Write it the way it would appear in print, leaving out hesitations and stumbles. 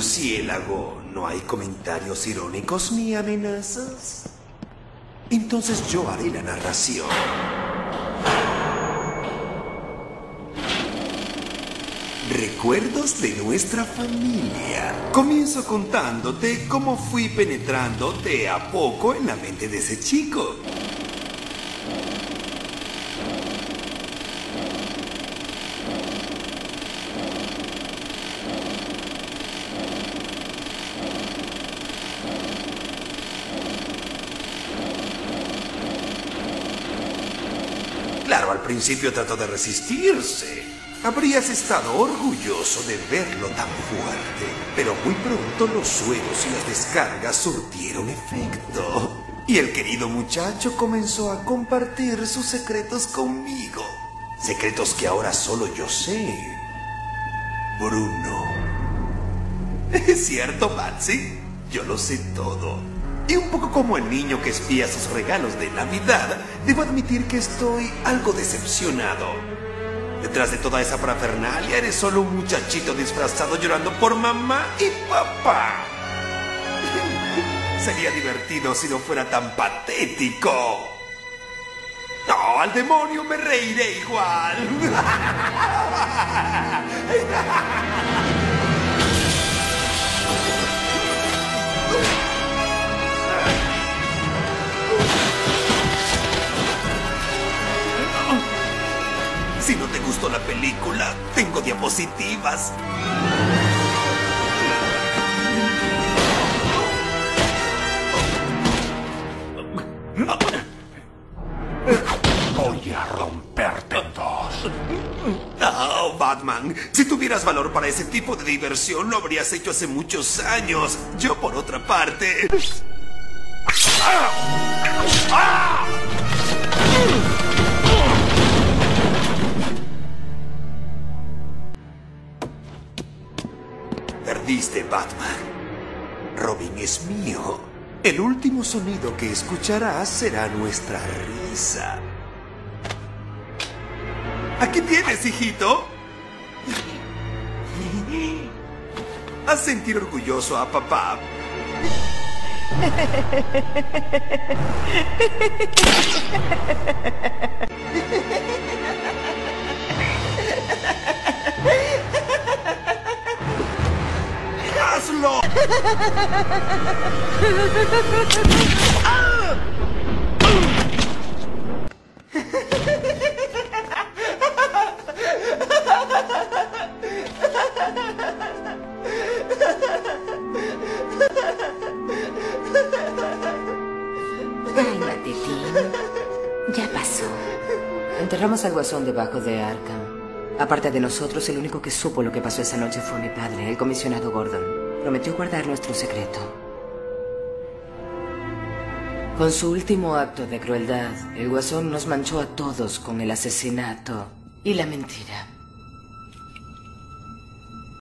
murciélago, ¿no hay comentarios irónicos ni amenazas? Entonces yo haré la narración. Recuerdos de nuestra familia. Comienzo contándote cómo fui penetrando de a poco en la mente de ese chico. Claro, al principio trató de resistirse. Habrías estado orgulloso de verlo tan fuerte, pero muy pronto los sueros y las descargas surtieron efecto. Y el querido muchacho comenzó a compartir sus secretos conmigo. Secretos que ahora solo yo sé. Bruno. ¿Es cierto, Patsy? Yo lo sé todo. Y un poco como el niño que espía sus regalos de Navidad, debo admitir que estoy algo decepcionado. Detrás de toda esa parafernalia eres solo un muchachito disfrazado llorando por mamá y papá. Sería divertido si no fuera tan patético. No, al demonio, me reiré igual. Si no te gustó la película, tengo diapositivas. Voy a romperte en dos. Oh, Batman, si tuvieras valor para ese tipo de diversión, lo habrías hecho hace muchos años. Yo, por otra parte... Perdiste, Batman. Robin es mío. El último sonido que escucharás será nuestra risa. Aquí tienes, hijito. Haz sentir orgulloso a papá. ¡Hazlo! Cálmate, Tim. Ya pasó. Enterramos al Guasón debajo de Arkham. Aparte de nosotros, el único que supo lo que pasó esa noche fue mi padre, el comisionado Gordon. Prometió guardar nuestro secreto. Con su último acto de crueldad, el Guasón nos manchó a todos con el asesinato y la mentira.